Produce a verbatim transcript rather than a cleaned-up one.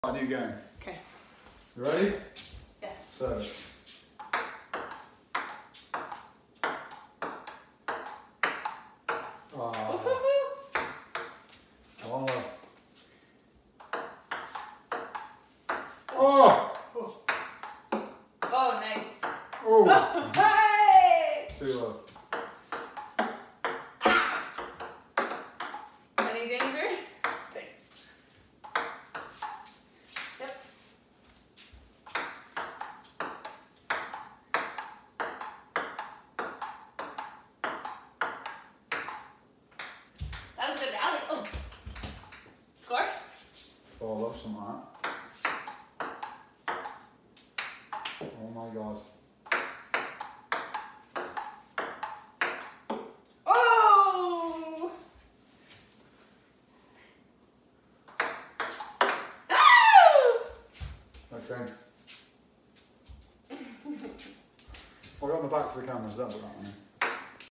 A new game. Okay. You ready? Yes. Service. Ah. Oh. Oh. Oh, nice. Oh. Hey! Too low. Any danger? Thanks. Yep. That was a good rally. Oh. Score? Fall off some of that. Oh my god. Oh! Oh! Nice game. I'll go on the back to the cameras, don't put that on here.